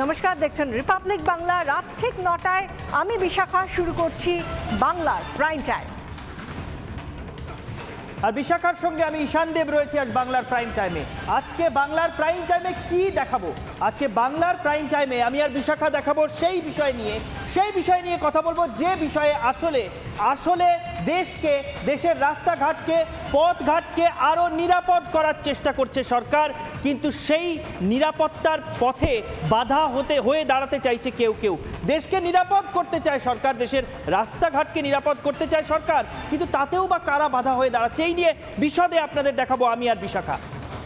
নমস্কার, দেখছেন রিপাবলিক বাংলা। রাত ঠিক ৯টায় আমি বিশাখা শুরু করছি বাংলার প্রাইম টাইম। আর বিশাখার সঙ্গে আমি ঈশান দেব রয়েছি আজ বাংলার প্রাইম টাইমে। আজকে বাংলার প্রাইম টাইমে কি দেখাবো? আজকে বাংলার প্রাইম টাইমে আমি আর বিশাখা দেখাবো সেই বিষয় নিয়ে কথা বলবো, যে বিষয়ে আসলে দেশকে, দেশের রাস্তাঘাটকে, পথঘাটকে আরও নিরাপদ করার চেষ্টা করছে সরকার, কিন্তু সেই নিরাপত্তার পথে বাধা হয়ে দাঁড়াতে চাইছে কেউ। দেশকে নিরাপদ করতে চায় সরকার, দেশের রাস্তাঘাটকে নিরাপদ করতে চায় সরকার, কিন্তু তাতেও বা কারা বাধা হয়ে দাঁড়াচ্ছে, এই নিয়ে বিশদে আপনাদের দেখাবো আমি আর বিশাখা।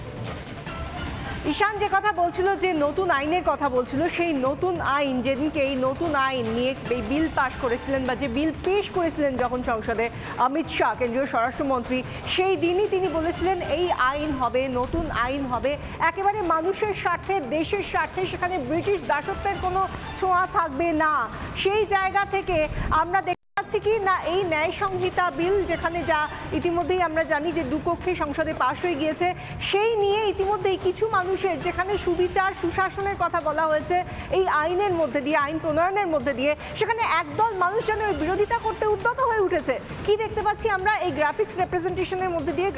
ঈশান যে কথা বলছিল, যে নতুন আইনের কথা বলছিল, সেই নতুন আইন যেদিনকে এই নতুন আইন নিয়ে এই বিল পাশ করেছিলেন বা যে বিল পেশ করেছিলেন যখন সংসদে অমিত শাহ কেন্দ্রীয় স্বরাষ্ট্রমন্ত্রী, সেই দিনই তিনি বলেছিলেন এই আইন হবে, নতুন আইন হবে একেবারে মানুষের স্বার্থে, দেশের স্বার্থে, সেখানে ব্রিটিশ দাসত্বের কোনো ছোঁয়া থাকবে না। সেই জায়গা থেকে আমরা দেখছি কি না, এই ন্যায় সংহিতা বিল যেখানে যা ইতিমধ্যেই আমরা জানি যে দুকক্ষে সংসদে পাশ হয়ে গিয়েছে, সেই নিয়ে ইতিমধ্যেই কিছু মানুষের যেখানে সুবিচার সুশাসনের কথা বলা হয়েছে এই আইনের মধ্যে দিয়ে, আইন প্রণয়নের মধ্যে দিয়ে, সেখানে একদল মানুষ যেন বিরোধিতা করতে উদ্যত হয়ে উঠেছে। কি দেখতে পাচ্ছি আমরা এই গ্রাফিক্যাল রিপ্রেজেন্টেশনের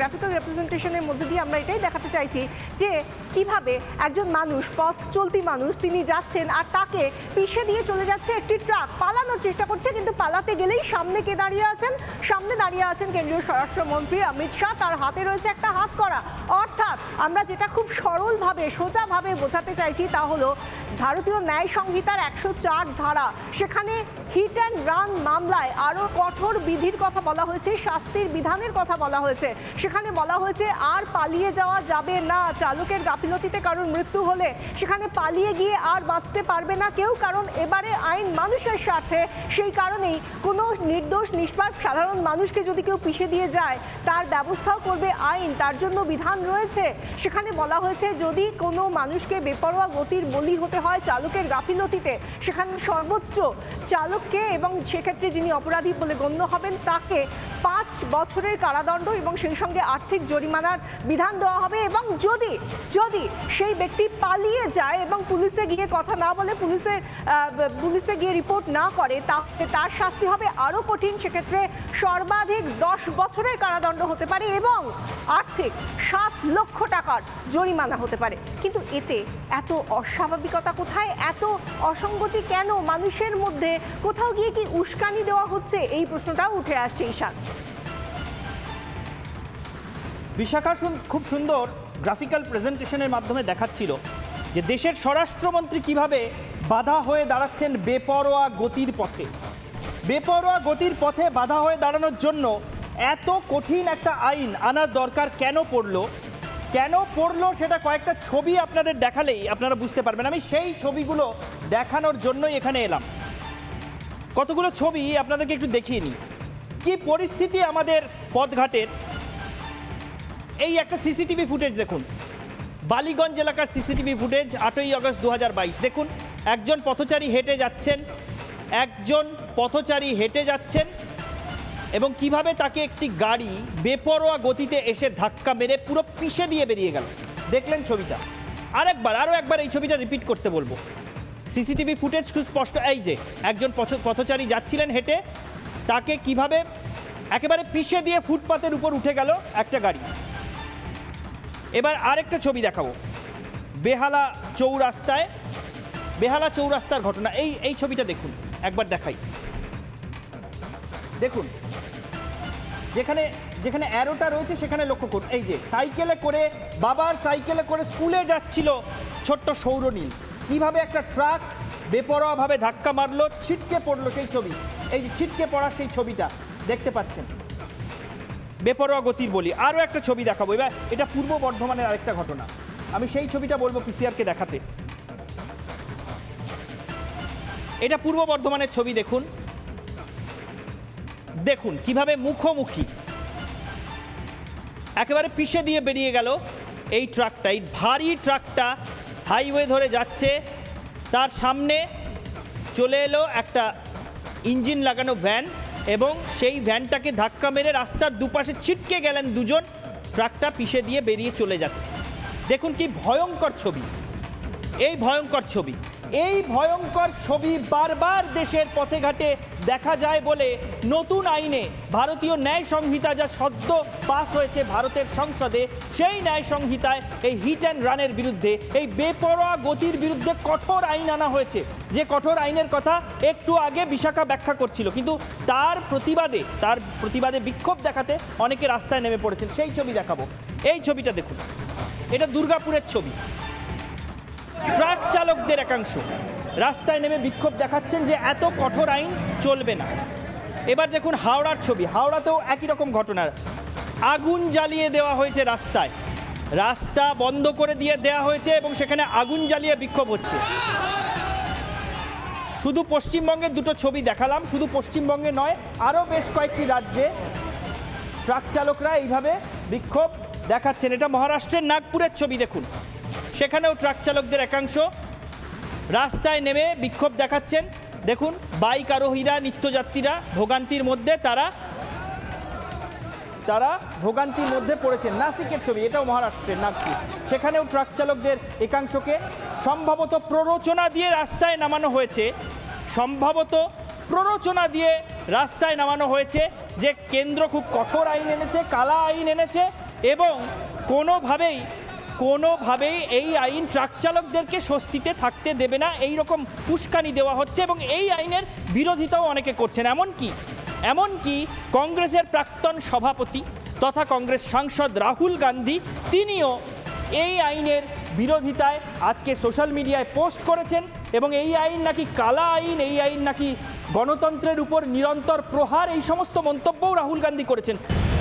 মধ্যে দিয়ে আমরা এটাই দেখাতে চাইছি যে কিভাবে একজন মানুষ, পথ চলতি মানুষ, তিনি যাচ্ছেন আর তাকে পিষে দিয়ে চলে যাচ্ছে একটি ট্রাক, পালানোর চেষ্টা করছে, কিন্তু পালাতে গেলেই সামনে কে দাঁড়িয়ে আছেন? সামনে দাঁড়িয়ে আছেন কেন্দ্রীয় স্বরাষ্ট্রমন্ত্রী অমিত শাহ, তার হাতে রয়েছে একটা হাত করা। অর্থাৎ আমরা যেটা খুব সরলভাবে, সোজাভাবে বোঝাতে চাইছি তা হলো ভারতীয় ন্যায় সংহিতার ১০৪ ধারা, সেখানে হিট অ্যান্ড রান মামলায় আরও কঠোর বিধির কথা বলা হয়েছে, শাস্তির বিধানের কথা বলা হয়েছে। সেখানে বলা হয়েছে আর পালিয়ে যাওয়া যাবে না। চালকের গাফিলতিতে কারোর মৃত্যু হলে সেখানে পালিয়ে গিয়ে আর বাঁচতে পারবে না কেউ, কারণ এবারে আইন মানুষের স্বার্থে। সেই কারণেই কোনো নির্দোষ নিষ্পাপ সাধারণ মানুষকে যদি কেউ পিষে দিয়ে যায় তার ব্যবস্থাও করবে আইন, তার জন্য বিধান রয়েছে। সেখানে বলা হয়েছে যদি কোনো মানুষকে বেপরোয়া গতির বলি হতে হয় চালকের গাফিলতিতে, সেখানে সর্বোচ্চ চালককে এবং সেক্ষেত্রে যিনি অপরাধী বলে গণ্য হবেন তাকে ৫ বছরের কারাদণ্ড এবং সেই সঙ্গে আর্থিক জরিমানার বিধান দেওয়া হবে। এবং যদি সেই ব্যক্তি পালিয়ে যায় এবং পুলিশে গিয়ে কথা না বলে, পুলিশে গিয়ে রিপোর্ট না করে, তার শাস্তি হবে আরও কঠিন। সেক্ষেত্রে সর্বাধিক ১০ বছরের কারাদণ্ড হতে পারে এবং আর্থিক ৭ লক্ষ টাকার জরিমানা হতে পারে। কিন্তু এতে এত অস্বাভাবিকতা কোথায়? এত অসঙ্গতি কেন? মানুষের মধ্যে কোথাও গিয়ে কি উস্কানি দেওয়া হচ্ছে? এই প্রশ্নটাও উঠে আসছে ঈশান। বিশাখা খুব সুন্দর গ্রাফিক্যাল প্রেজেন্টেশনের মাধ্যমে দেখাচ্ছিল যে দেশের স্বরাষ্ট্রমন্ত্রী কিভাবে বাধা হয়ে দাঁড়াচ্ছেন বেপরোয়া গতির পথে। বেপরোয়া গতির পথে বাধা হয়ে দাঁড়ানোর জন্য এত কঠিন একটা আইন আনার দরকার কেন পড়লো সেটা কয়েকটা ছবি আপনাদের দেখালেই আপনারা বুঝতে পারবেন। আমি সেই ছবিগুলো দেখানোর জন্যই এখানে এলাম। কতগুলো ছবি আপনাদেরকে একটু দেখিয়ে নিই কি পরিস্থিতি আমাদের পথঘাটের। এই একটা সিসিটিভি ফুটেজ দেখুন, বালিগঞ্জ এলাকার সিসিটিভি ফুটেজ, ৮ই আগস্ট ২০২২। দেখুন একজন পথচারী হেঁটে যাচ্ছেন এবং কিভাবে তাকে একটি গাড়ি বেপরোয়া গতিতে এসে ধাক্কা মেরে পুরো পিষে দিয়ে বেরিয়ে গেল। দেখলেন ছবিটা? আরও একবার এই ছবিটা রিপিট করতে বলবো। সিসিটিভি ফুটেজ খুব স্পষ্ট। এই যে একজন পথচারী যাচ্ছিলেন হেঁটে, তাকে কিভাবে একেবারে পিষে দিয়ে ফুটপাতের উপর উঠে গেল একটা গাড়ি। এবার আরেকটা ছবি দেখাবো, বেহালা চৌরাস্তার ঘটনা। এই ছবিটা দেখুন, একবার দেখাই। দেখুন যেখানে অ্যারোটা রয়েছে সেখানে লক্ষ্য করুন। এই যে বাবার সাইকেলে করে স্কুলে যাচ্ছিল ছোট্ট সৌরনীল, কিভাবে একটা ট্রাক বেপরোয়াভাবে ধাক্কা মারলো, ছিটকে পড়লো সেই ছবি। এই যে ছিটকে পড়ার সেই ছবিটা দেখতে পাচ্ছেন, বেপরোয়া গতির বলি। আরও একটা ছবি দেখাবো। এবার এটা পূর্ব বর্ধমানের আরেকটা ঘটনা, আমি সেই ছবিটা বলবো পিসিআরকে দেখাতে। এটা পূর্ব বর্ধমানের ছবি। দেখুন কিভাবে মুখোমুখি একেবারে পিষে দিয়ে বেরিয়ে গেল এই ট্রাকটা। এই ভারী ট্রাকটা হাইওয়ে ধরে যাচ্ছে, তার সামনে চলে এলো একটা ইঞ্জিন লাগানো ভ্যান এবং সেই ভ্যানটাকে ধাক্কা মেরে রাস্তার দুপাশে ছিটকে গেলেন দুজন, ট্রাকটা পিষে দিয়ে বেরিয়ে চলে যাচ্ছে। দেখুন কি ভয়ঙ্কর ছবি, এই ভয়ঙ্কর ছবি। এই ভয়ঙ্কর ছবি বারবার দেশের পথে ঘাটে দেখা যায় বলে নতুন আইনে ভারতীয় ন্যায় সংহিতা যা সদ্য পাস হয়েছে ভারতের সংসদে, সেই ন্যায় সংহিতায় এই হিট অ্যান্ড রানের বিরুদ্ধে, এই বেপরোয়া গতির বিরুদ্ধে কঠোর আইন আনা হয়েছে। যে কঠোর আইনের কথা একটু আগে বিশাখা ব্যাখ্যা করছিল, কিন্তু তার প্রতিবাদে বিক্ষোভ দেখাতে অনেকে রাস্তায় নেমে পড়েছেন। সেই ছবি দেখাবো, এই ছবিটা দেখুন, এটা দুর্গাপুরের ছবি। ট্রাক চালকদের একাংশ রাস্তায় নেমে বিক্ষোভ দেখাচ্ছেন যে এত কঠোর আইন চলবে না। এবার দেখুন হাওড়ার ছবি, হাওড়াতেও একই রকম ঘটনা, আগুন জ্বালিয়ে দেওয়া হয়েছে রাস্তায়, রাস্তা বন্ধ করে দিয়ে দেওয়া হয়েছে এবং সেখানে আগুন জ্বালিয়ে বিক্ষোভ হচ্ছে। শুধু পশ্চিমবঙ্গের দুটো ছবি দেখালাম, শুধু পশ্চিমবঙ্গে নয়, আরও বেশ কয়েকটি রাজ্যে ট্রাক চালকরা এইভাবে বিক্ষোভ দেখাচ্ছেন। এটা মহারাষ্ট্রের নাগপুরের ছবি দেখুন, সেখানেও ট্রাক চালকদের একাংশ রাস্তায় নেমে বিক্ষোভ দেখাচ্ছেন। দেখুন বাইক আরোহীরা, নিত্যযাত্রীরা ভোগান্তির মধ্যে তারা ভোগান্তির মধ্যে পড়েছেন। নাসিকের ছবি, এটাও মহারাষ্ট্রের নাগপুর, সেখানেও ট্রাক চালকদের একাংশকে সম্ভবত প্ররোচনা দিয়ে রাস্তায় নামানো হয়েছে, যে কেন্দ্র খুব কঠোর আইন এনেছে, কালা আইন এনেছে এবং কোনোভাবেই এই আইন ট্রাক চালকদেরকে স্বস্তিতে থাকতে দেবে না, এই রকম উস্কানি দেওয়া হচ্ছে এবং এই আইনের বিরোধিতাও অনেকে করছেন। এমনকি কংগ্রেসের প্রাক্তন সভাপতি তথা কংগ্রেস সাংসদ রাহুল গান্ধী, তিনিও এই আইনের বিরোধিতায় আজকে সোশ্যাল মিডিয়ায় পোস্ট করেছেন এবং এই আইন নাকি কালা আইন, এই আইন নাকি গণতন্ত্রের উপর নিরন্তর প্রহার, এই সমস্ত মন্তব্যও রাহুল গান্ধী করেছেন।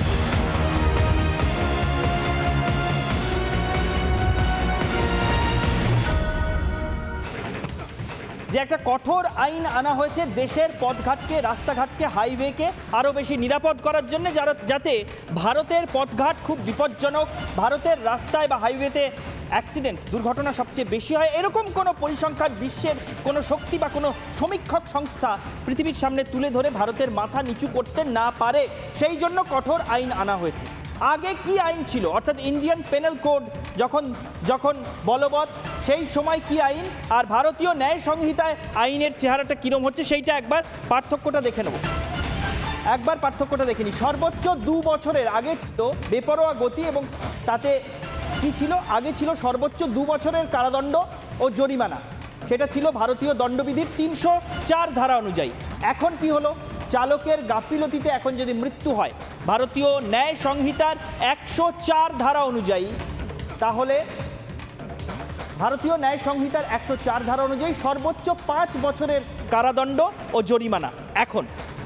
যে একটা কঠোর আইন আনা হয়েছে দেশের পথঘাটকে, রাস্তাঘাটকে, হাইওয়েকে আরও বেশি নিরাপদ করার জন্য, যাতে ভারতের পথঘাট খুব বিপজ্জনক, ভারতের রাস্তায় বা হাইওয়েতে অ্যাক্সিডেন্ট, দুর্ঘটনা সবচেয়ে বেশি হয়, এরকম কোনো পরিসংখ্যান বিশ্বের কোনো শক্তি বা কোনো সমীক্ষক সংস্থা পৃথিবীর সামনে তুলে ধরে ভারতের মাথা নিচু করতে না পারে, সেই জন্য কঠোর আইন আনা হয়েছে। আগে কি আইন ছিল, অর্থাৎ ইন্ডিয়ান পেনাল কোড যখন বলবৎ, সেই সময় কি আইন আর ভারতীয় ন্যায় সংহিতায় আইনের চেহারাটা কীরকম হচ্ছে, সেইটা একবার পার্থক্যটা দেখে নেব। সর্বোচ্চ 2 বছরের আগে ছিল বেপরোয়া গতি এবং তাতে কি ছিল, আগে ছিল সর্বোচ্চ 2 বছরের কারাদণ্ড ও জরিমানা, সেটা ছিল ভারতীয় দণ্ডবিধির 304 ধারা অনুযায়ী। এখন কি হলো, চালকের গাফিলতিতে এখন যদি মৃত্যু হয় ভারতীয় ন্যায় সংহিতার 104 ধারা অনুযায়ী, তাহলে ভারতীয় ন্যায় সংহিতার 104 ধারা অনুযায়ী সর্বোচ্চ 5 বছরের কারাদণ্ড ও জরিমানা। এখন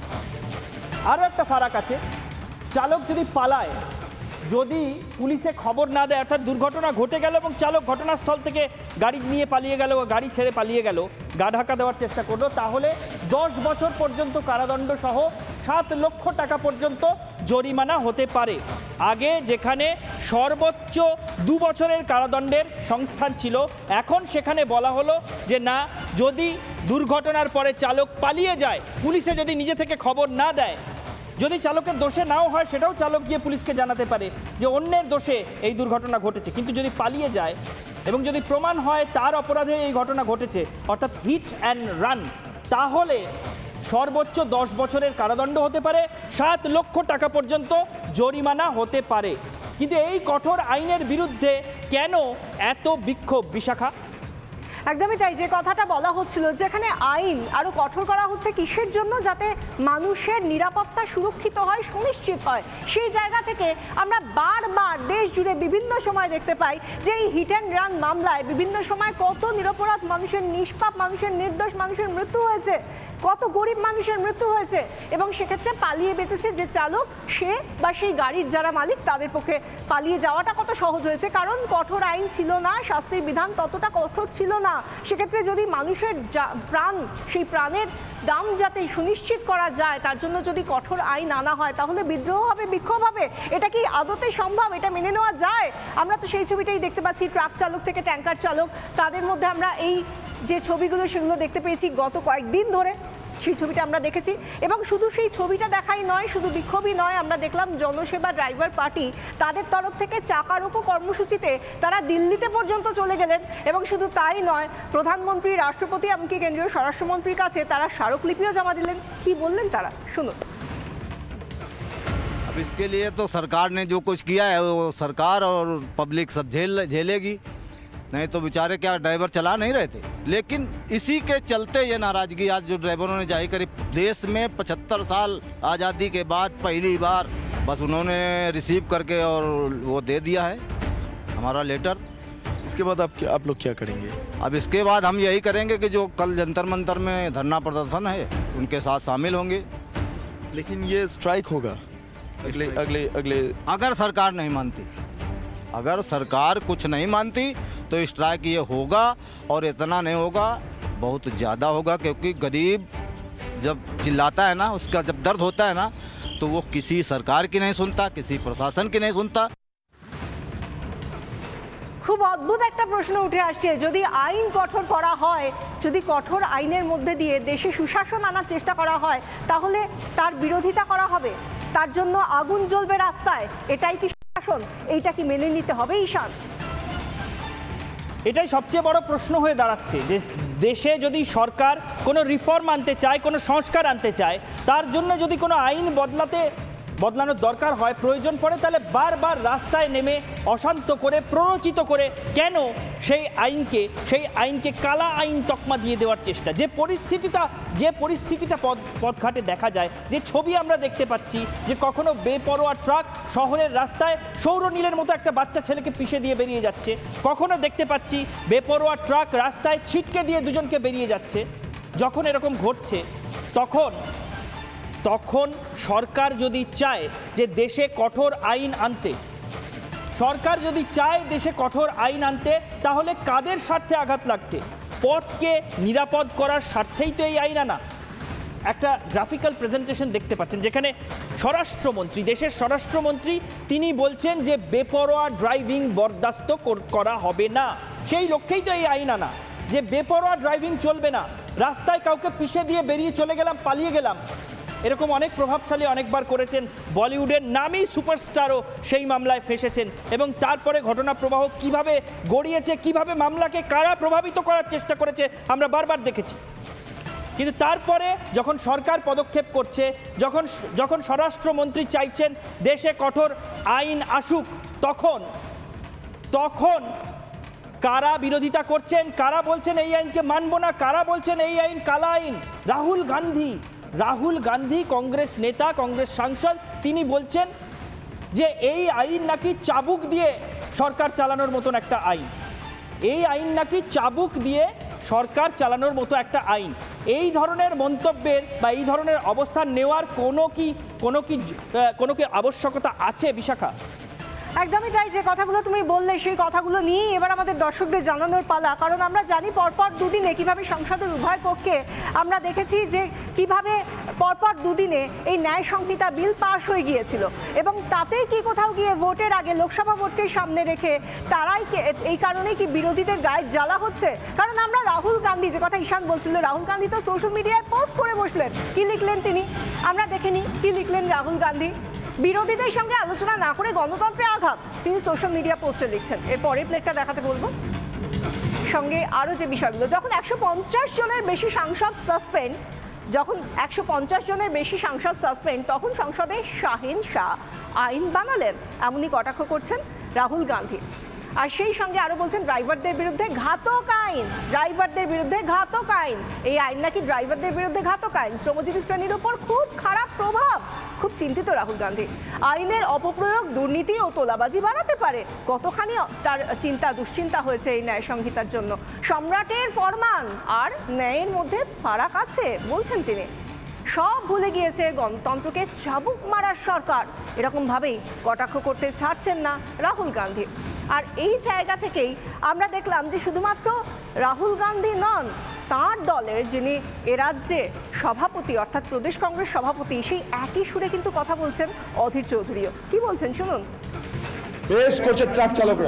আরও একটা ফারাক আছে, চালক যদি পালায়, যদি পুলিশে খবর না দেয়, অর্থাৎ দুর্ঘটনা ঘটে গেল এবং চালক ঘটনাস্থল থেকে গাড়ি নিয়ে পালিয়ে গেল, গাড়ি ছেড়ে পালিয়ে গেল, গা ঢাকা দেওয়ার চেষ্টা করলো, তাহলে 10 বছর পর্যন্ত কারাদণ্ড সহ 7 লক্ষ টাকা পর্যন্ত জরিমানা হতে পারে। আগে যেখানে সর্বোচ্চ 2 বছরের কারাদণ্ডের সংস্থান ছিল, এখন সেখানে বলা হলো যে না, যদি দুর্ঘটনার পরে চালক পালিয়ে যায়, পুলিশে যদি নিজে থেকে খবর না দেয়, যদি চালকের দোষে নাও হয় সেটাও চালক গিয়ে পুলিশকে জানাতে পারে যে অন্যের দোষে এই দুর্ঘটনা ঘটেছে, কিন্তু যদি পালিয়ে যায় এবং যদি প্রমাণ হয় তার অপরাধে এই ঘটনা ঘটেছে, অর্থাৎ হিট অ্যান্ড রান, তাহলে সর্বোচ্চ 10 বছরের কারাদণ্ড হতে পারে, 7 লক্ষ টাকা পর্যন্ত জরিমানা হতে পারে। কিন্তু এই কঠোর আইনের বিরুদ্ধে কেন এত বিক্ষোভ, বিশাখা? একদমই তাই, যে কথাটা বলা হচ্ছিল, যেখানে আইন আরো কঠোর করা হচ্ছে কিসের জন্য, যাতে মানুষের নিরাপত্তা সুরক্ষিত হয়, সুনিশ্চিত হয়। সেই জায়গা থেকে আমরা বারবার দেশ জুড়ে বিভিন্ন সময় দেখতে পাই যে এই হিট অ্যান্ড রান মামলায় বিভিন্ন সময় কত নিরপরাধ মানুষের, নিষ্পাপ মানুষের, নির্দোষ মানুষের মৃত্যু হয়েছে, কত গরিব মানুষের মৃত্যু হয়েছে এবং সেক্ষেত্রে পালিয়ে বেঁচেছে যে চালক, সে বা সেই গাড়ির যারা মালিক, তাদের পক্ষে পালিয়ে যাওয়াটা কত সহজ হয়েছে, কারণ কঠোর আইন ছিল না, শাস্তির বিধান ততটা কঠোর ছিল না। সেক্ষেত্রে যদি মানুষের প্রাণ, সেই প্রাণের দাম যাতে সুনিশ্চিত করা যায়, তার জন্য যদি কঠোর আইন আনা হয়, তাহলে বিদ্রোহ হবে, বিক্ষোভ হবে। এটা কি আদতে সম্ভব? এটা মেনে নেওয়া যায়? আমরা তো সেই ছবিটাই দেখতে পাচ্ছি, ট্রাক চালক থেকে ট্যাঙ্কার চালক, তাদের মধ্যে আমরা এই যে ছবিগুলো সেগুলো দেখতে পেয়েছি গত কয়েকদিন ধরে। সেই ছবিটা আমরা দেখেছি। এবং শুধু সেই ছবিটা দেখাই নয়, শুধু বিক্ষোভই নয়, আমরা দেখলাম জনসেবা ড্রাইভার পার্টি তাদের তরফ থেকে চাকা রোকো কর্মসূচিতে তারা দিল্লিতে পর্যন্ত চলে গেলেন। এবং শুধু তাই নয়, প্রধানমন্ত্রী, রাষ্ট্রপতি, এমনকি কেন্দ্রীয় স্বরাষ্ট্রমন্ত্রীর কাছে তারা স্মারকলিপিও জমা দিলেন। কি বললেন তারা, শুনুন। अब इसके लिए तो सरकार ने जो कुछ किया है वो सरकार और पब्लिक सब झेलेगी, नहीं तो बेचारे क्या ड्राइवर चला नहीं रहे थे। लेकिन इसी के चलते ये नाराज़गी आज जो ड्राइवरों ने जाहिर करी, देश में 75 साल आज़ादी के बाद पहली बार बस उन्होंने रिसीव करके और वो दे दिया है हमारा लेटर। इसके बाद आप लोग क्या करेंगे? अब इसके बाद हम यही करेंगे कि जो कल जंतर मंतर में धरना प्रदर्शन है उनके साथ शामिल होंगे। लेकिन ये स्ट्राइक होगा अगले अगर सरकार नहीं मानती, अगर सरकार कुछ नहीं मानती तो स्ट्राइक ये होगा, और इतना नहीं होगा, बहुत ज़्यादा होगा, क्योंकि गरीब जब चिल्लाता है ना, उसका जब दर्द होता है ना, तो वो किसी सरकार की नहीं सुनता, किसी प्रशासन की नहीं सुनता। খুব অদ্ভুত একটা প্রশ্ন উঠে আসছে, যদি আইন কঠোর করা হয়, যদি কঠোর আইনের মধ্যে দিয়ে দেশে সুশাসন আনার চেষ্টা করা হয়, তাহলে তার বিরোধিতা করা হবে, তার জন্য আগুন জ্বলবে রাস্তায়, এটাই কি সুশাসন? এইটা কি মেনে নিতে হবে ঈশান? এটাই সবচেয়ে বড় প্রশ্ন হয়ে দাঁড়াচ্ছে যে দেশে যদি সরকার কোনো রিফর্ম আনতে চায়, কোনো সংস্কার আনতে চায়, তার জন্য যদি কোনো আইন বদলানোর দরকার হয়, প্রয়োজন পড়ে, তাহলে বারবার রাস্তায় নেমে অশান্ত করে, প্ররোচিত করে কেন সেই আইনকে কালা আইন তকমা দিয়ে দেওয়ার চেষ্টা? যে পরিস্থিতিটা পথঘাটে দেখা যায়, যে ছবি আমরা দেখতে পাচ্ছি, যে কখনো বেপরোয়া ট্রাক শহরের রাস্তায় সৌরনীলের মতো একটা বাচ্চা ছেলেকে পিষে দিয়ে বেরিয়ে যাচ্ছে, কখনো দেখতে পাচ্ছি বেপরোয়া ট্রাক রাস্তায় ছিটকে দিয়ে দুজনকে বেরিয়ে যাচ্ছে। যখন এরকম ঘটছে তখন সরকার যদি চায় যে দেশে কঠোর আইন আনতে, তাহলে কাদের স্বার্থে আঘাত লাগছে? পথকে নিরাপদ করার স্বার্থেই তো এই আইন আনা। একটা গ্রাফিক্যাল প্রেজেন্টেশন দেখতে পাচ্ছেন যেখানে দেশের স্বরাষ্ট্রমন্ত্রী তিনি বলছেন যে বেপরোয়া ড্রাইভিং বরদাস্ত করা হবে না। সেই লক্ষ্যেই তো এই আইন আনা, যে বেপরোয়া ড্রাইভিং চলবে না। রাস্তায় কাউকে পিষে দিয়ে বেরিয়ে চলে গেলাম, পালিয়ে গেলাম, এরকম অনেক প্রভাবশালী অনেকবার করেছেন। বলিউডের নামী সুপারস্টারও সেই মামলায় ফেঁসেছেন, এবং তারপরে ঘটনা প্রবাহ কিভাবে গড়িয়েছে, কিভাবে মামলাকে কারা প্রভাবিত করার চেষ্টা করেছে আমরা বারবার দেখেছি। কিন্তু তারপরে যখন সরকার পদক্ষেপ করছে, যখন স্বরাষ্ট্রমন্ত্রী চাইছেন দেশে কঠোর আইন আসুক, তখন কারা বিরোধিতা করছেন, কারা বলছেন এই আইনকে মানব না, কারা বলছেন এই আইন কালা আইন? রাহুল গান্ধী কংগ্রেস নেতা, কংগ্রেস সাংসদ, তিনি বলছেন যে এই আইন নাকি চাবুক দিয়ে সরকার চালানোর মতন একটা আইন, এই আইন নাকি চাবুক দিয়ে সরকার চালানোর মতো একটা আইন। এই ধরনের মন্তব্যের বা এই ধরনের অবস্থান নেওয়ার কোনো কি আবশ্যকতা আছে বিশাখা? একদমই তাই। যে কথাগুলো তুমি বললে সেই কথাগুলো নিয়েই এবার আমাদের দর্শকদের জানানোর পালা। কারণ আমরা জানি পরপর দুদিনে কিভাবে সংসদের উভয় পক্ষে আমরা দেখেছি যে কিভাবে পরপর দুদিনে এই ন্যায় সংহিতা বিল পাশ হয়ে গিয়েছিল, এবং তাতেই কি কোথাও গিয়ে ভোটের আগে, লোকসভা ভোটকে সামনে রেখে তারাই এই কারণেই কি বিরোধীদের গায়ে জ্বালা হচ্ছে? কারণ আমরা রাহুল গান্ধী, যে কথা ঈশান বলছিল, রাহুল গান্ধী তো সোশ্যাল মিডিয়ায় পোস্ট করে বসলেন। কি লিখলেন তিনি আমরা দেখেনি, কি লিখলেন রাহুল গান্ধী? বিরোধীদের সঙ্গে আলোচনা না করে গণতন্ত্রে আঘাত, তিনি সোশ্যাল মিডিয়া পোস্টে লিখছেন। এরপরে প্লেটটা দেখাতে বলবো, সঙ্গে আরও যে বিষয়গুলো। যখন 150 জনের বেশি সাংসদ সাসপেন্ড, তখন সংসদে শাহিন শাহ আইন বানালেন, এমনই কটাক্ষ করছেন রাহুল গান্ধী। আর সেই সঙ্গে আরও বলছেন ড্রাইভারদের বিরুদ্ধে ঘাতক আইন, এই আইন নাকি ড্রাইভারদের বিরুদ্ধে ঘাতক আইন, শ্রমজীবী শ্রেণীর উপর খুব খারাপ প্রভাব। খুব চিন্তিত রাহুল গান্ধী। আইনের অপপ্রয়োগ দুর্নীতি ও তোলাবাজি বাড়াতে পারে। কতখানি তার দুশ্চিন্তা হয়েছে এই ন্যায় সংহিতার জন্য। সম্রাটের ফরমান আর ন্যায়ের মধ্যে ফারাক আছে বলছেন তিনি। সব ভুলে গিয়েছে গণতন্ত্রকে চাবুক মারার সরকার, এরকমভাবেই কটাক্ষ করতে ছাড়ছেন না রাহুল গান্ধী। আর এই জায়গা থেকেই আমরা দেখলাম যে শুধুমাত্র রাহুল গান্ধী নন, তাঁর দলের যিনি এ রাজ্যে সভাপতি অর্থাৎ প্রদেশ কংগ্রেস সভাপতি, সেই একই সুরে কিন্তু কথা বলছেন অধীর চৌধুরীও। কি বলছেন শুনুন। বেশ করছে ট্রাক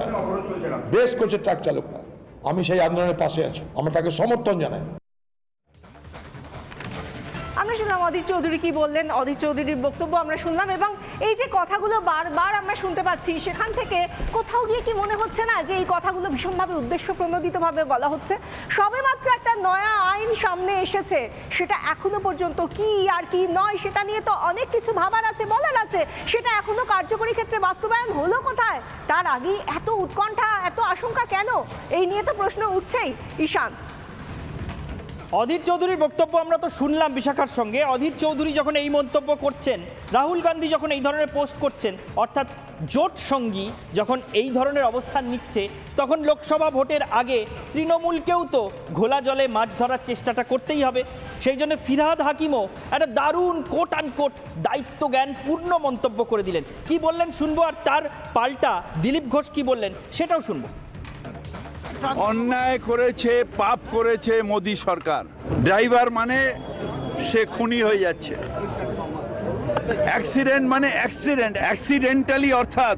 চালকরা, আমি সেই আন্দোলনের পাশে আছি, আমরা তাকে সমর্থন জানাই। আমরা শুনলাম অধীর চৌধুরী কি বললেন, অধীর চৌধুরীর বক্তব্য আমরা শুনলাম, এবং এই যে কথাগুলো বারবার আমরা শুনতে পাচ্ছি, সেখান থেকে কোথাও গিয়ে কি মনে হচ্ছে না যে এই কথাগুলো ভীষণভাবে উদ্দেশ্য প্রণোদিতভাবে বলা হচ্ছে? সবেমাত্র একটা নয়া আইন সামনে এসেছে, সেটা এখনো পর্যন্ত কি আর কি নয় সেটা নিয়ে তো অনেক কিছু ভাবার আছে, বলার আছে, সেটা এখনো কার্যকরী ক্ষেত্রে বাস্তবায়ন হলো কোথায়? তার আগেই এত উৎকণ্ঠা, এত আশঙ্কা কেন? এই নিয়ে তো প্রশ্ন উঠছেই। ঈশান, অধীর চৌধুরীর বক্তব্য আমরা তো শুনলাম বিশাখার সঙ্গে। অধীর চৌধুরী যখন এই মন্তব্য করছেন, রাহুল গান্ধী যখন এই ধরনের পোস্ট করছেন, অর্থাৎ জোট সঙ্গী যখন এই ধরনের অবস্থান নিচ্ছে, তখন লোকসভা ভোটের আগে তৃণমূলকেও তো ঘোলা জলে মাছ ধরার চেষ্টাটা করতেই হবে। সেই জন্য ফিরহাদ হাকিমও একটা দারুণ কোট আনকোট দায়িত্ব জ্ঞান পূর্ণ মন্তব্য করে দিলেন। কি বললেন শুনবো, আর তার পাল্টা দিলীপ ঘোষ কি বললেন সেটাও শুনবো। অন্যায় করেছে, পাপ করেছে মোদি সরকার। ড্রাইভার মানে সে খুনি হয়ে যাচ্ছে। অ্যাক্সিডেন্ট মানে অ্যাক্সিডেন্টালি, অর্থাৎ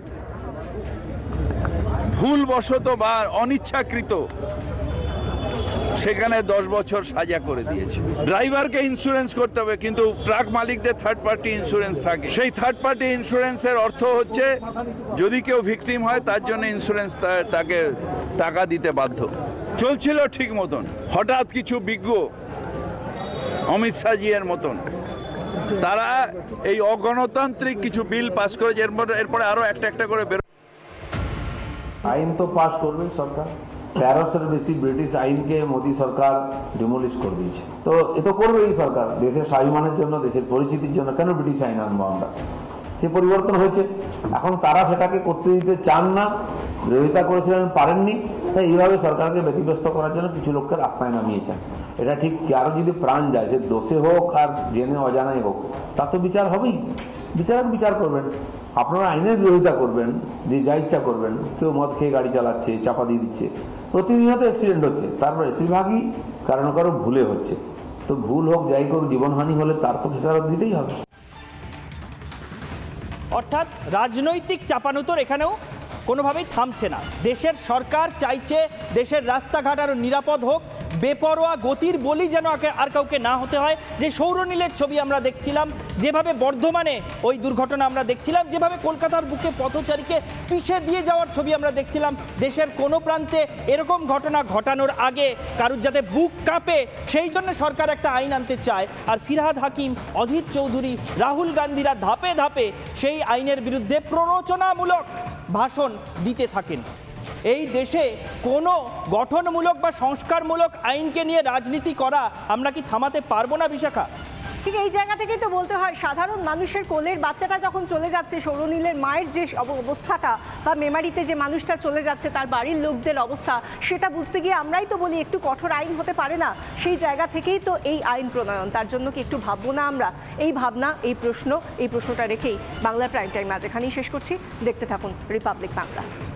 ভুলবশত বা অনিচ্ছাকৃত, সেখানে 10 বছর সাজা করে দিয়েছে। ড্রাইভারকে ইন্স্যুরেন্স করতে হবে, কিন্তু ট্রাক মালিকদের থার্ড পার্টি ইন্স্যুরেন্স থাকে। সেই থার্ড পার্টি ইন্স্যুরেন্সের অর্থ হচ্ছে যদি কেউ ভিকটিম হয় তার জন্য ইন্স্যুরেন্স তাকে টাকা দিতে বাধ্য। চলছিল ঠিক মতন, হঠাৎ কিছু বিজ্ঞ অমিত শাহজির মতন তারা এই অগণতান্ত্রিক কিছু বিল পাস করেছে। এরপরে আরো একটা করে বেরো। আইন তো পাস করবে সরকার। 1300 বেশি ব্রিটিশ আইনকে মোদী সরকার ডিমোলিশ করে দিয়েছে। তো এ তো করবেই সরকার, দেশের স্বাভিমানের জন্য, দেশের পরিচিতির জন্য। কেন ব্রিটিশ আইন আনবো আমরা? সে পরিবর্তন হয়েছে, এখন তারা সেটাকে করতে দিতে চান না, বিরোধিতা করেছিলেন, পারেননি। তাই এইভাবে সরকারকে ব্যতিব্যস্ত করার জন্য কিছু লোককে রাস্তায় নামিয়েছেন। এটা ঠিক, কারো যদি প্রাণ যায়, সে দোষে হোক আর জেনে অজানাই হোক, তার তো বিচার হবেই। বিচারক বিচার করবেন। আপনারা আইনের বিরোধিতা করবেন, যে যা ইচ্ছা করবেন। কেউ মদ খেয়ে গাড়ি চালাচ্ছে, চাপা দিয়ে দিচ্ছে, প্রতিনিয়ত অ্যাক্সিডেন্ট হচ্ছে, তারপর বেশিরভাগই কারো ভুলে হচ্ছে। তো ভুল হোক যাই করুক, জীবনহানি হলে তার তো খেসারত দিতেই হবে। অর্থাৎ রাজনৈতিক চাপানুতর এখানেও কোনোভাবেই থামছে না। দেশের সরকার চাইছে দেশের রাস্তাঘাট আরও নিরাপদ হোক, বেপরোয়া গতির বলি যেন আর কাউকে না হতে হয়। যে সৌরনীলের ছবি আমরা দেখছিলাম, যেভাবে বর্ধমানে ওই দুর্ঘটনা আমরা দেখছিলাম, যেভাবে কলকাতার বুকে পথচারীকে পিষে দিয়ে যাওয়ার ছবি আমরা দেখছিলাম, দেশের কোনো প্রান্তে এরকম ঘটনা ঘটানোর আগে কারুর যাতে বুক কাঁপে, সেই জন্য সরকার একটা আইন আনতে চায়। আর ফিরহাদ হাকিম, অধীর চৌধুরী, রাহুল গান্ধীরা ধাপে ধাপে সেই আইনের বিরুদ্ধে প্ররোচনামূলক ভাষণ দিতে থাকেন। এই দেশে কোনো গঠনমূলক বা সংস্কারমূলক আইনকে নিয়ে রাজনীতি করা আমরা কি থামাতে পারবো না বিশাখা? ঠিক এই জায়গা থেকেই তো বলতে হয়, সাধারণ মানুষের কোলের বাচ্চাটা যখন চলে যাচ্ছে, সৌরনীলের মায়ের যে অবস্থাটা, বা মেমারিতে যে মানুষটা চলে যাচ্ছে তার বাড়ির লোকদের অবস্থা, সেটা বুঝতে গিয়ে আমরাই তো বলি একটু কঠোর আইন হতে পারে না? সেই জায়গা থেকেই তো এই আইন প্রণয়ন। তার জন্য কি একটু ভাববো না আমরা? এই ভাবনা, এই প্রশ্নটা রেখেই বাংলার প্রাইম টাইম আজ এখানেই শেষ করছি। দেখতে থাকুন রিপাবলিক বাংলা।